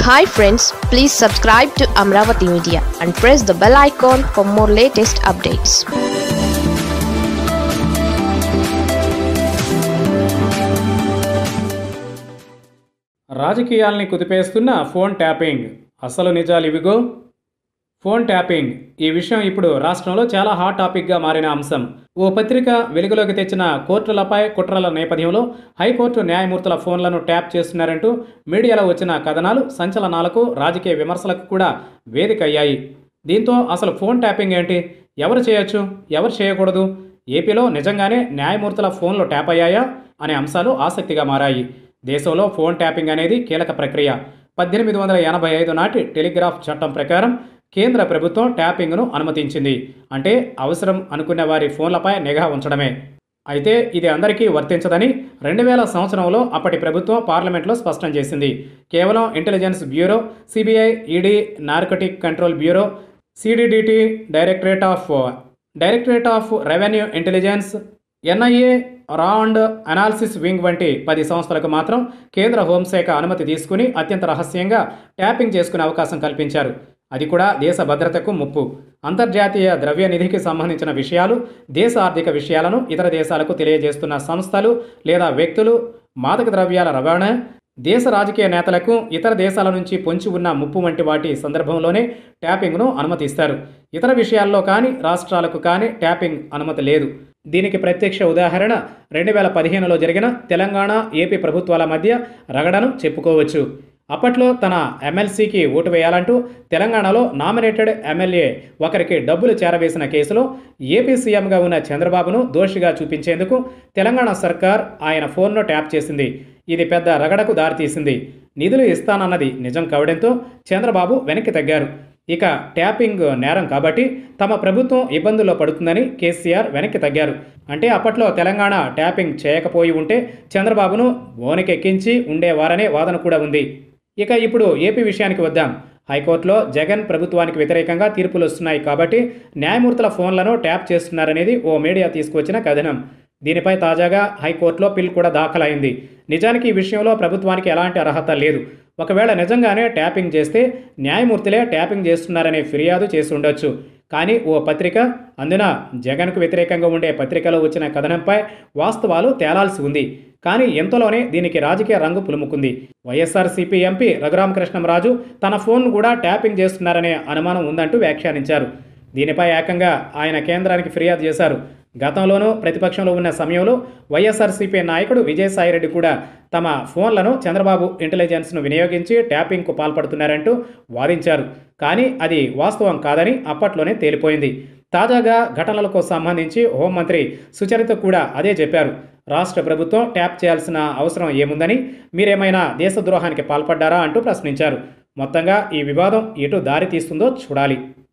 Hi friends, please subscribe to Amaravathi Media and press the bell icon for more latest updates. రాజకీయాల్ని కుదిపేస్తున్న phone tapping అసలు నిజాలు ఇవిగో. Phone tapping ఈ విషయం ఇప్పుడు రాష్ట్రంలో చాలా హాట్ టాపిక్గా మారిన అంశం. ఓ పత్రిక వెలుగులోకి తెచ్చిన కోర్టులపై కుట్రల నేపథ్యంలో హైకోర్టు న్యాయమూర్తుల ఫోన్లను ట్యాప్ చేస్తున్నారంటూ మీడియాలో వచ్చిన కథనాలు సంచలనాలకు, రాజకీయ విమర్శలకు కూడా వేదిక అయ్యాయి. దీంతో అసలు ఫోన్ ట్యాపింగ్ ఏంటి, ఎవరు చేయొచ్చు, ఎవరు చేయకూడదు, ఏపీలో నిజంగానే న్యాయమూర్తుల ఫోన్లు ట్యాప్ అయ్యాయా అనే అంశాలు ఆసక్తిగా మారాయి. దేశంలో ఫోన్ ట్యాపింగ్ అనేది కీలక ప్రక్రియ. 1885 నాటి టెలిగ్రాఫ్ చట్టం ప్రకారం కేంద్ర ప్రభుత్వం ట్యాపింగ్ను అనుమతించింది. అంటే అవసరం అనుకున్న వారి ఫోన్లపై నిఘా ఉంచడమే. అయితే ఇది అందరికీ వర్తించదని 2000 సంవత్సరంలో అప్పటి ప్రభుత్వం పార్లమెంట్లో స్పష్టం చేసింది. కేవలం intelligence bureau, CBI, ED, narcotic control bureau, CBDT, directorate of revenue intelligence, NIA, రా అండ్ అనాలిసిస్ వింగ్ వంటి 10 సంస్థలకు మాత్రం కేంద్ర హోంశాఖ అనుమతి తీసుకుని అత్యంత రహస్యంగా ట్యాపింగ్ చేసుకునే అవకాశం కల్పించారు. అది కూడా దేశ భద్రతకు ముప్పు. అంతర్జాతీయ ద్రవ్య నిధికి సంబంధించిన విషయాలు, దేశ ఆర్థిక విషయాలను ఇతర దేశాలకు తెలియజేస్తున్న సంస్థలు లేదా వ్యక్తులు, మాదక ద్రవ్యాల రవాణా, దేశ రాజకీయ నేతలకు ఇతర దేశాల నుంచి పొంచి ఉన్న ముప్పు వంటి వాటి సందర్భంలోనే ట్యాపింగ్ను అనుమతిస్తారు. ఇతర విషయాల్లో కానీ, రాష్ట్రాలకు కానీ ట్యాపింగ్ అనుమతి లేదు. దీనికి ప్రత్యక్ష ఉదాహరణ 2015లో జరిగిన తెలంగాణ, ఏపీ ప్రభుత్వాల మధ్య రగడను చెప్పుకోవచ్చు. అప్పట్లో తన ఎమ్మెల్సీకి ఓటు వేయాలంటూ తెలంగాణలో నామినేటెడ్ ఎమ్మెల్యే ఒకరికి డబ్బులు చేరవేసిన కేసులో ఏపీ సీఎంగా ఉన్న చంద్రబాబును దోషిగా చూపించేందుకు తెలంగాణ సర్కార్ ఆయన ఫోన్ను ట్యాప్ చేసింది. ఇది పెద్ద రగడకు దారితీసింది. నిధులు ఇస్తానన్నది నిజం కావడంతో చంద్రబాబు వెనక్కి తగ్గారు. ఇక ట్యాపింగ్ నేరం కాబట్టి తమ ప్రభుత్వం ఇబ్బందుల్లో పడుతుందని కేసీఆర్ వెనక్కి తగ్గారు. అంటే అప్పట్లో తెలంగాణ ట్యాపింగ్ చేయకపోయి ఉంటే చంద్రబాబును బోనెకెక్కించి ఉండేవారనే వాదన కూడా ఉంది. ఇక ఇప్పుడు ఏపీ విషయానికి వద్దాం. హైకోర్టులో జగన్ ప్రభుత్వానికి వ్యతిరేకంగా తీర్పులు వస్తున్నాయి కాబట్టి న్యాయమూర్తుల ఫోన్లను ట్యాప్ చేస్తున్నారనేది ఓ మీడియా తీసుకొచ్చిన కథనం. దీనిపై తాజాగా హైకోర్టులో పిల్ కూడా దాఖలైంది. నిజానికి ఈ విషయంలో ప్రభుత్వానికి ఎలాంటి అర్హత లేదు. ఒకవేళ నిజంగానే ట్యాపింగ్ చేస్తే న్యాయమూర్తులే ట్యాపింగ్ చేస్తున్నారనే ఫిర్యాదు చేసి ఉండొచ్చు. కానీ ఓ పత్రిక, అందున జగన్కు వ్యతిరేకంగా ఉండే పత్రికలో వచ్చిన కథనంపై వాస్తవాలు తేలాల్సి ఉంది. కానీ ఎంతలోనే దీనికి రాజకీయ రంగు పులుముకుంది. వైఎస్ఆర్సీపీ ఎంపీ రఘురామకృష్ణంరాజు తన ఫోన్ను కూడా ట్యాపింగ్ చేస్తున్నారనే అనుమానం ఉందంటూ వ్యాఖ్యానించారు. దీనిపై ఏకంగా ఆయన కేంద్రానికి ఫిర్యాదు చేశారు. గతంలోనూ ప్రతిపక్షంలో ఉన్న సమయంలో వైఎస్ఆర్సీపీ నాయకుడు విజయసాయిరెడ్డి కూడా తమ ఫోన్లను చంద్రబాబు ఇంటెలిజెన్స్ను వినియోగించి ట్యాపింగ్కు పాల్పడుతున్నారంటూ వాదించారు. కానీ అది వాస్తవం కాదని అప్పట్లోనే తేలిపోయింది. తాజాగా ఘటనలకు సంబంధించి హోంమంత్రి సుచరిత కూడా అదే చెప్పారు. రాష్ట్ర ప్రభుత్వం ట్యాప్ చేయాల్సిన అవసరం ఏముందని, మీరేమైనా దేశద్రోహానికి పాల్పడ్డారా అంటూ ప్రశ్నించారు. మొత్తంగా ఈ వివాదం ఎటు దారి తీస్తుందో చూడాలి.